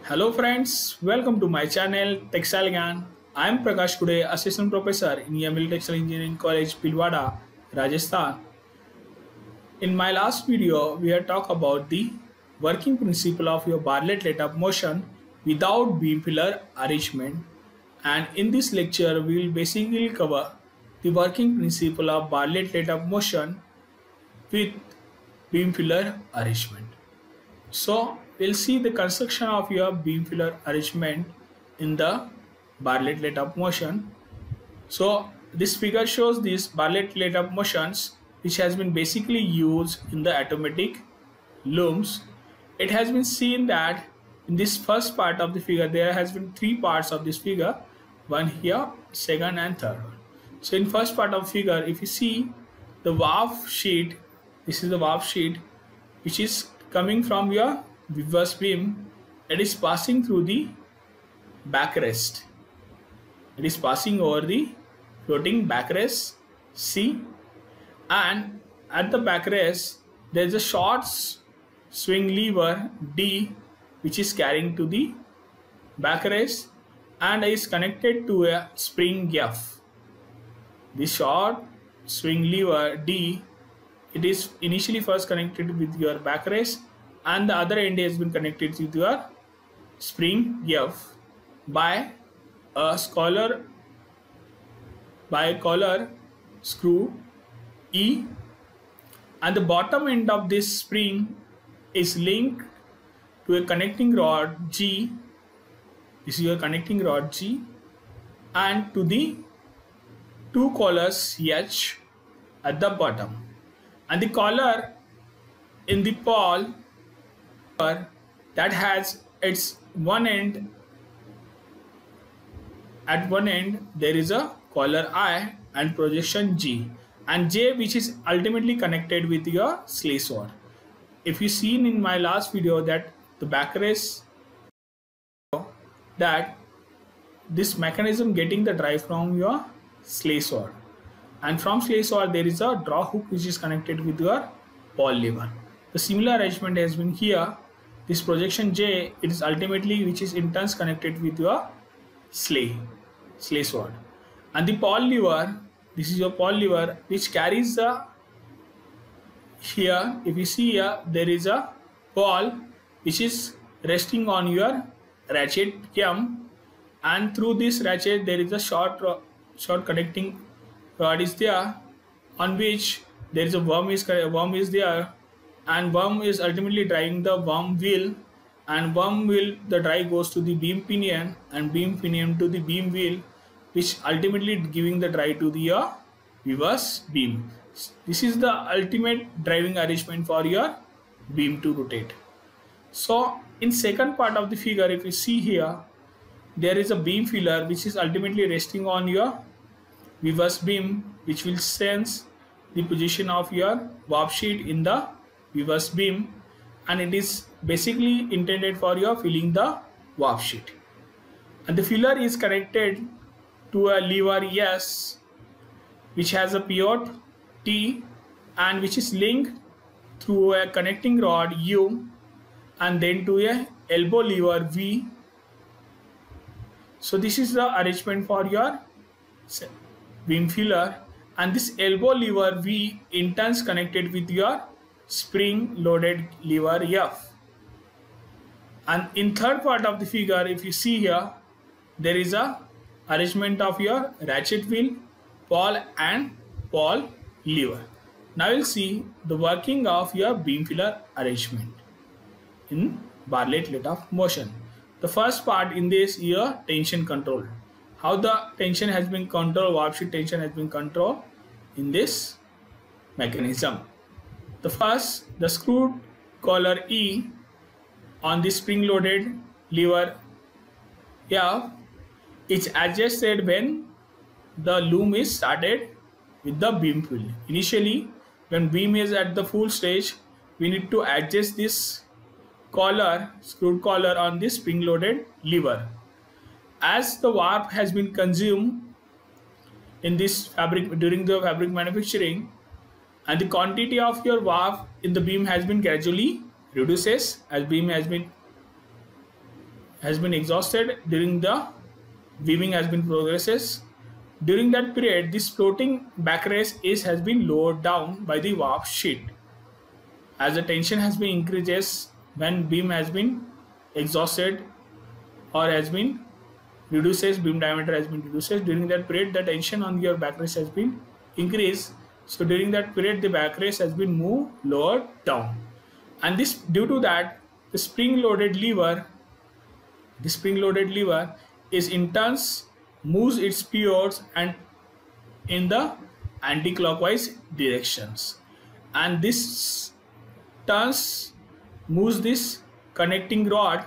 Hello friends, welcome to my channel Textile Gyan. I am Prakash Kude, Assistant Professor in EML Textile Engineering College, Pilwada, Rajasthan. In my last video, we had talked about the working principle of your Bartlett let-up motion without beam filler arrangement. And in this lecture, we will basically cover the working principle of Bartlett let-up motion with beam filler arrangement. So we'll see the construction of your beam filler arrangement in the Bartlett let-up motion. So this figure shows these Bartlett let-up motions which has been basically used in the automatic looms. It has been seen that in this first part of the figure there has been three parts of this figure, one here, second and third one. So in first part of figure, if you see the warp sheet, this is the warp sheet which is coming from your reverse beam. It is passing through the backrest. It is passing over the floating backrest C, and at the backrest there is a short swing lever D which is carrying to the backrest and is connected to a spring F. This short swing lever D, it is initially first connected with your backrest and the other end has been connected with your spring F by a collar screw E, and the bottom end of this spring is linked to a connecting rod G. This is your connecting rod G, and to the two collars H at the bottom, and the collar in the pawl that has its one end. At one end there is a collar I and projection G, and J which is ultimately connected with your sleigh sword. If you seen in my last video that the backrest, that this mechanism getting the drive from your sleigh sword, and from sleigh sword there is a draw hook which is connected with your pawl lever. The similar arrangement has been here. This projection J, it is ultimately which is in turns connected with your sleigh sword, and the pawl lever, this is your pawl lever which carries the, here if you see here there is a pawl which is resting on your ratchet cam, and through this ratchet there is a short connecting rod is there, on which there is a worm is there, and worm is ultimately driving the worm wheel, and worm wheel, the drive goes to the beam pinion, and beam pinion to the beam wheel, which ultimately giving the drive to the reverse beam. This is the ultimate driving arrangement for your beam to rotate. So in second part of the figure, if you see here, there is a beam filler which is ultimately resting on your reverse beam, which will sense the position of your warp sheet in the reverse beam, and it is basically intended for your filling the warp sheet, and the filler is connected to a lever S which has a pivot T, and which is linked through a connecting rod U, and then to a elbow lever V. So this is the arrangement for your beam filler, and this elbow lever V in turns connected with your spring loaded lever F. And in third part of the figure, if you see here, there is a arrangement of your ratchet wheel, pawl and pawl lever. Now we'll see the working of your beam filler arrangement in Bartlett let-up motion. The first part in this is your tension control. How the tension has been controlled, warp sheet tension has been controlled in this mechanism. The first, the screwed collar E on the spring loaded lever F is adjusted when the loom is started with the beam fill. Initially, when beam is at the full stage, we need to adjust this collar, screwed collar on this spring loaded lever. As the warp has been consumed in this fabric during the fabric manufacturing, and the quantity of your warp in the beam has been gradually reduces as beam has been has been exhausted during the weaving has been progresses. During that period, this floating backrace has been lowered down by the warp sheet. As the tension has been increases when beam has been exhausted or has been reduces, beam diameter has been reduces. During that period, the tension on your backrace has been increased. So during that period, the backrace has been moved lower down, and this due to that the spring-loaded lever is in turns moves its pivots and in the anti-clockwise directions, and this turns moves this connecting rod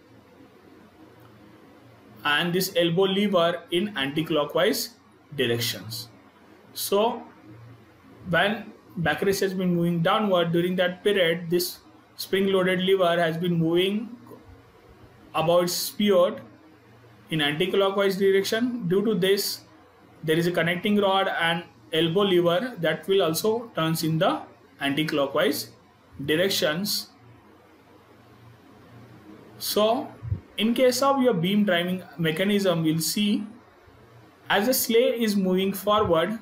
and this elbow lever in anti-clockwise directions. So when backrace has been moving downward during that period, this spring-loaded lever has been moving about its pivot in anti-clockwise direction. Due to this, there is a connecting rod and elbow lever that will also turns in the anti-clockwise directions. So in case of your beam driving mechanism, we'll see as the sleigh is moving forward,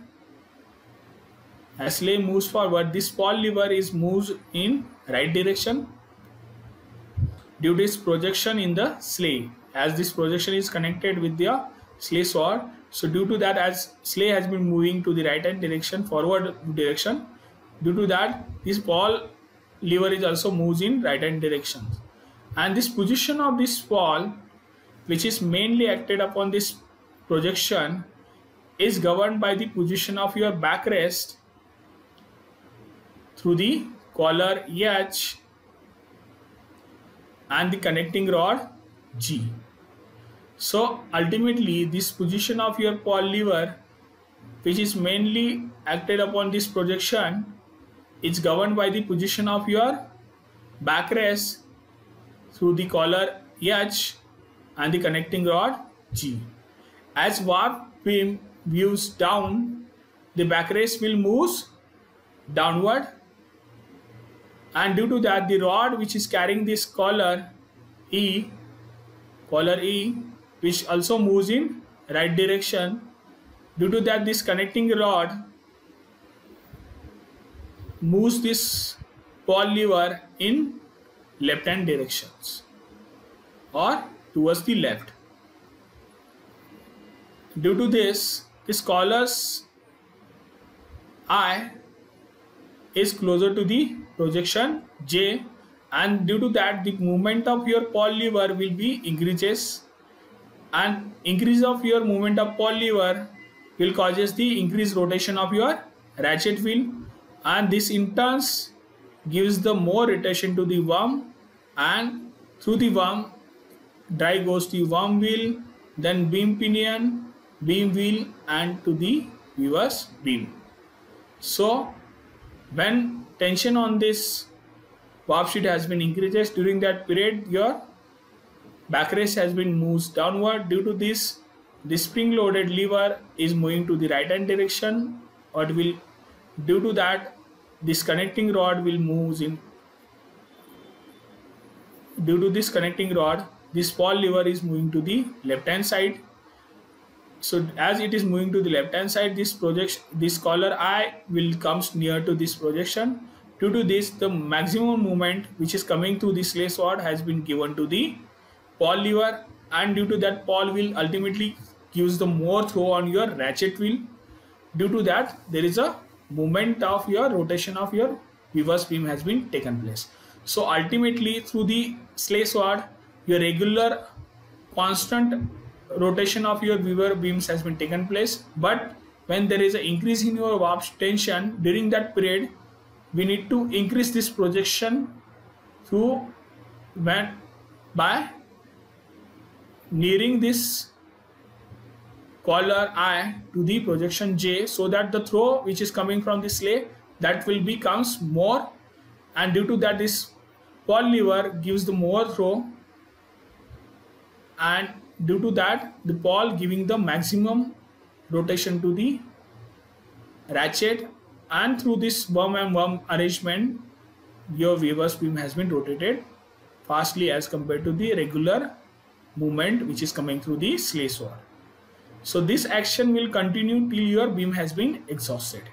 as sleigh moves forward, this pawl lever moves in right direction due to its projection in the sleigh, as this projection is connected with the sleigh sword. So due to that, as sleigh has been moving to the right hand direction, forward direction, due to that this pawl lever is also moves in right hand direction, and this position of this pawl, which is mainly acted upon this projection, is governed by the position of your backrest through the collar H and the connecting rod G. So ultimately this position of your pawl lever, which is mainly acted upon this projection, is governed by the position of your backrest through the collar H and the connecting rod G. As warp beam views down, the backrace will move downward, and due to that the rod which is carrying this collar E, which also moves in right direction, due to that this connecting rod moves this pawl lever in left hand directions or towards the left. Due to this collar's I is closer to the projection J, and due to that the movement of your pawl lever will be increases, and increase of your movement of pawl lever will causes the increased rotation of your ratchet wheel, and this in turn gives the more rotation to the worm, and through the worm drive goes to worm wheel, then beam pinion, beam wheel, and to the weaver's beam. So when tension on this warp sheet has been increased during that period, your backrace has been moved downward. Due to this, the spring loaded lever is moving to the right hand direction, or it will, due to that this connecting rod will move in. Due to this connecting rod, this pawl lever is moving to the left hand side. So as it is moving to the left hand side, this collar I will comes near to this projection. Due to this, the maximum movement which is coming through the sleigh sword has been given to the pawl lever, and due to that pawl wheel ultimately gives the more throw on your ratchet wheel. Due to that, there is a movement of your rotation of your weaver's beam has been taken place. So ultimately through the sleigh sword, your regular constant rotation of your weaver beams has been taken place, but when there is an increase in your warp tension during that period, we need to increase this projection through by nearing this collar I to the projection J, so that the throw which is coming from the sleigh that will becomes more, and due to that this pawl lever gives the more throw, and due to that the pawl giving the maximum rotation to the ratchet, and through this worm and worm arrangement your weaver's beam has been rotated fastly as compared to the regular movement which is coming through the slave sword. So this action will continue till your beam has been exhausted.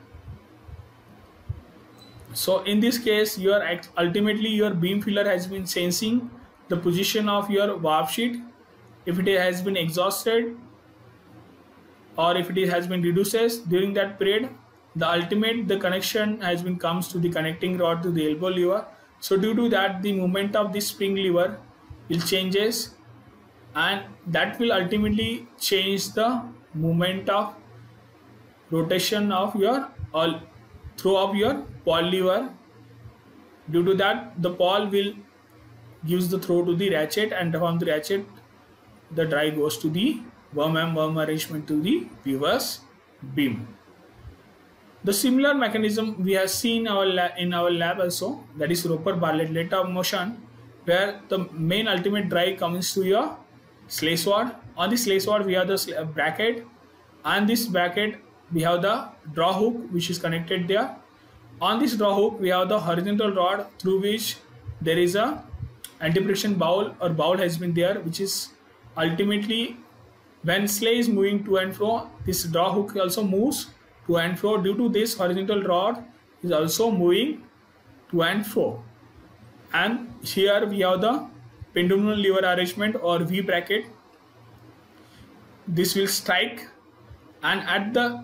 So in this case, ultimately your beam filler has been sensing the position of your warp sheet. If it has been exhausted or if it has been reduced during that period, the connection has been comes to the connecting rod to the elbow lever. So due to that, the movement of this spring lever will changes, and that will ultimately change the movement of rotation of your throw of your pawl lever. Due to that, the pawl will gives the throw to the ratchet, and from the ratchet the drive goes to the worm arrangement to the weaver's beam. The similar mechanism we have seen in our lab also, that is Roper Bartlett letter motion, where the main ultimate drive comes to your slave sword. On the slave sword we have the bracket, and this bracket we have the draw hook which is connected there. On this draw hook we have the horizontal rod through which there is a anti-friction bowl or bowl has been there, which is ultimately when slave is moving to and fro, this draw hook also moves to and fro. Due to this, horizontal rod is also moving to and fro. And here we have the pendulum lever arrangement or V bracket. This will strike, and at the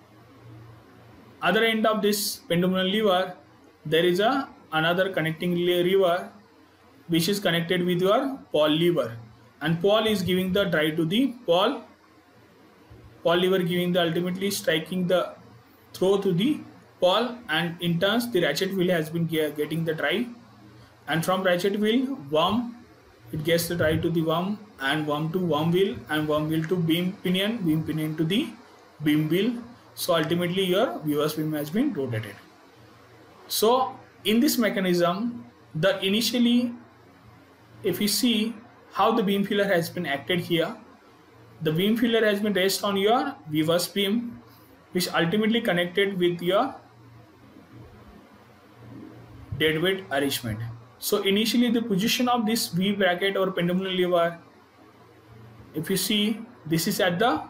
other end of this pendulum lever there is another connecting lever which is connected with your pawl lever, and pawl is giving the drive to the pawl lever, giving the ultimately striking the throw to the pawl, and in turns the ratchet wheel has been getting the drive, and from ratchet wheel worm it gets the drive to the worm, and worm to worm wheel, and worm wheel to beam pinion to the beam wheel. So ultimately your weaver's beam has been rotated. So in this mechanism, initially if you see how the beam filler has been acted here, the beam filler has been raised on your weaver's beam, which ultimately connected with your deadweight arrangement. So initially the position of this V bracket or pendulum lever, if you see, this is at the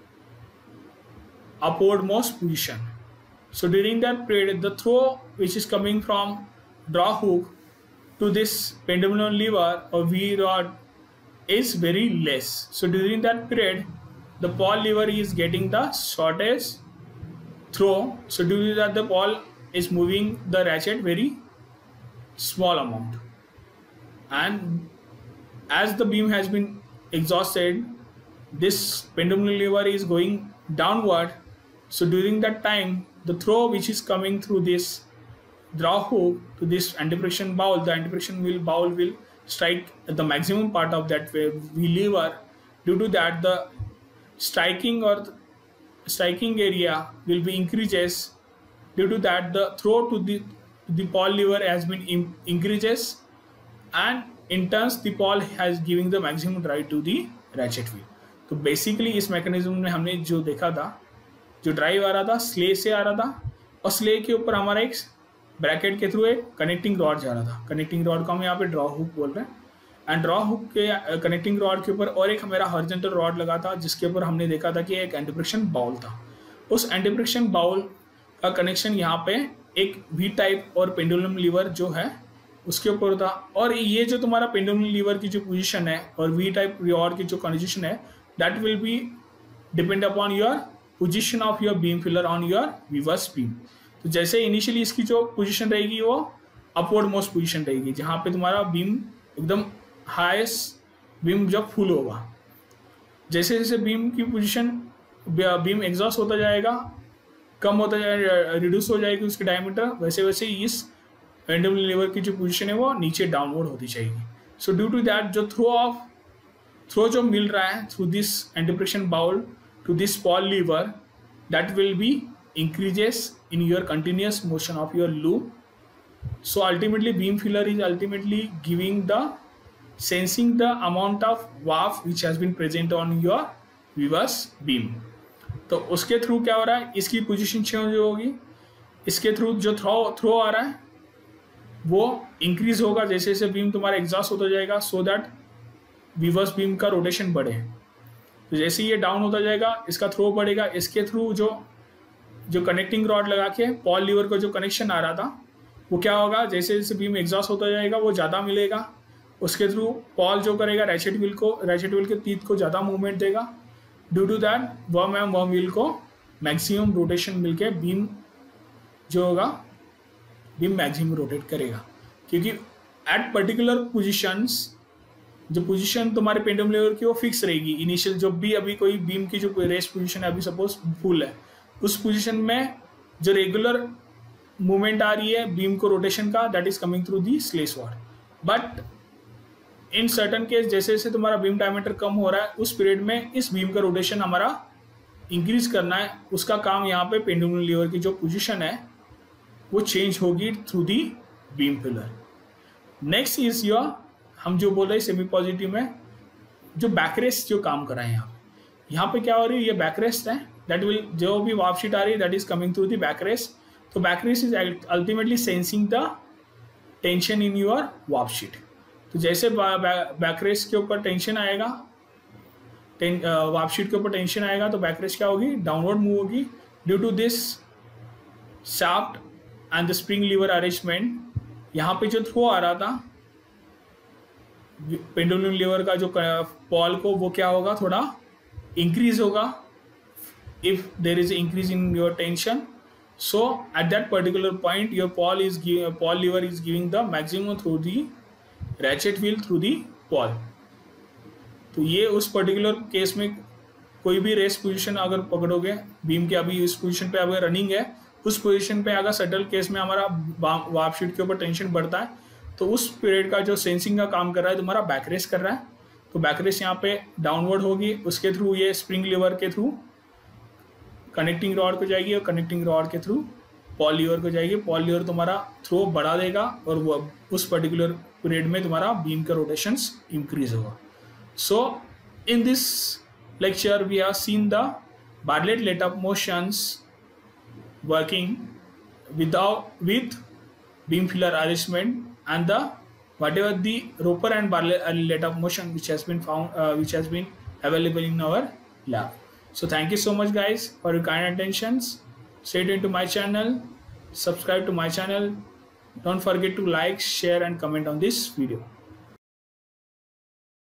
upwardmost position. So during that period, the throw which is coming from draw hook to this pendulum lever or V rod is very less. So during that period, the pawl lever is getting the shortest throw. So due to that, the pawl is moving the ratchet very small amount, and as the beam has been exhausted, this pendulum lever is going downward. So during that time, the throw which is coming through this draw hook to this anti-friction bowl, the anti-friction bowl will strike at the maximum part of that V lever. Due to that, the striking area will be increases. Due to that, the throw to the pawl lever has been increases, and in turns the pawl has giving the maximum drive to the ratchet wheel. तो basically इस mechanism में हमने जो देखा था, जो drive आ रहा था स्ले से आ रहा था, और स्ले के ऊपर हमारा एक ब्रैकेट के थ्रू एक कनेक्टिंग रॉड जा रहा था. कनेक्टिंग रॉड को हम यहाँ पे ड्रॉ हुक बोल रहे हैं, एंड ड्रॉ हुक के कनेक्टिंग रॉड के ऊपर और एक हमारा हॉरिजॉन्टल रॉड लगा था, जिसके ऊपर हमने देखा था कि एक एंटी-फ्रिक्शन बाउल था. उस एंटी-फ्रिक्शन बाउल का कनेक्शन यहाँ पे एक वी टाइप और पेंडुलम लीवर जो है उसके ऊपर था. और ये जो तुम्हारा पेंडुलम लीवर की जो पोजीशन है और वी टाइप रॉड की जो कंडीशन है, that will be depend upon your position of your beam filler on your weaver's beam. तो जैसे इनिशियली इसकी जो पोजीशन रहेगी वो अपवर्ड मोस्ट पोजीशन रहेगी, जहाँ पे तुम्हारा बीम एकदम हाईएस्ट बीम जब फुल होगा. जैसे जैसे बीम की पोजीशन बीम एग्जॉस्ट होता जाएगा, कम होता जाएगा, रिड्यूस हो जाएगी उसकी डायमीटर, वैसे वैसे इस पेंडुलम लीवर की जो पोजीशन है वो नीचे डाउनवर्ड होती जाएगी. सो ड्यू टू दैट जो थ्रो जो मिल रहा है through this anti friction bowl to this pawl lever, that will be increases in your continuous motion of your loop. So ultimately beam filler is ultimately giving the sensing the amount of warp which has been present on your weaver's beam. तो उसके through क्या हो रहा है, इसकी position change होगी, इसके through जो थ्रो आ रहा है वो इंक्रीज होगा जैसे जैसे बीम तुम्हारा एग्जॉस्ट होता जाएगा, सो दैट वीवर्स बीम का रोटेशन बढ़े। तो जैसे ये डाउन होता जाएगा इसका थ्रो बढ़ेगा, इसके थ्रू जो कनेक्टिंग रॉड लगा के पॉल लीवर का जो कनेक्शन आ रहा था वो क्या होगा, जैसे जैसे बीम एग्जॉस्ट होता जाएगा वो ज़्यादा मिलेगा, उसके थ्रू पॉल जो करेगा रैचेट व्हील के तीत को ज़्यादा मूवमेंट देगा। Due to that worm wheel को मैक्सिमम रोटेशन मिलके बीम जो होगा बीम मैक्सिमम रोटेट करेगा, क्योंकि एट पर्टिकुलर पोजिशंस जो पोजीशन तुम्हारे पेंडुलम लीवर की वो फिक्स रहेगी। इनिशियल जब भी अभी कोई बीम की जो रेस्ट पोजीशन है, अभी सपोज फुल है, उस पोजीशन में जो रेगुलर मूवमेंट आ रही है बीम को रोटेशन का, that is coming through the sleys bar. But in certain case जैसे जैसे तुम्हारा बीम डायमीटर कम हो रहा है उस पीरियड में इस बीम का रोटेशन हमारा इंक्रीज करना है, उसका काम यहाँ पे पेंडुलम लीवर की जो पोजीशन है वो चेंज होगी through the beam pillar. Next is your, हम जो बोल रहे हैं सेमी पॉजिटिव में जो बैकरेस्ट जो काम कर रहा है यहाँ पे क्या हो रही है, ये बैकरेस्ट है, दैट विल जो भी वार्प शीट आ रही है that is coming through the backrest. तो backrest is ultimately sensing the tension in your warp sheet. तो जैसे बैकरेस्ट के ऊपर टेंशन आएगा, वार्प शीट के ऊपर टेंशन आएगा तो बैकरेस्ट क्या होगी, डाउनवर्ड मूव होगी। Due to this shaft and the spring lever arrangement, यहाँ पे जो थ्रो आ रहा था पेंडुलम लीवर का जो पॉल को वो क्या होगा, थोड़ा इंक्रीज होगा if there is increase in your tension. So at that particular point your pawl lever is giving the maximum through the ratchet wheel through the pawl. तो ये उस पर्टिकुलर केस में कोई भी रेस्ट पोजीशन अगर पकड़ोगे beam के, अभी इस पोजीशन पे अगर रनिंग है, उस पोजीशन पे अगर सटल केस में हमारा वार्प शीट के ऊपर टेंशन बढ़ता है तो उस पीरियड का जो सेंसिंग का काम कर रहा है तुम्हारा बैकरेस्ट कर रहा है। तो बैकरेस्ट यहाँ पे डाउनवर्ड होगी, उसके थ्रू ये स्प्रिंग लीवर के थ्रू कनेक्टिंग रॉड को जाएगी और कनेक्टिंग रॉड के थ्रू पॉल लीवर को जाएगी। पॉल लीवर तुम्हारा थ्रो बढ़ा देगा और वो उस पर्टिकुलर पीरियड में तुम्हारा बीम का रोटेशंस इंक्रीज होगा। So in this lecture we have seen the Bartlett let-up motions working with beam filler arrangement and the whatever the Roper and Bartlett let-up motion which has been available in our lab. So thank you so much guys for your kind attentions. Stay tuned to my channel, subscribe to my channel, don't forget to like, share and comment on this video.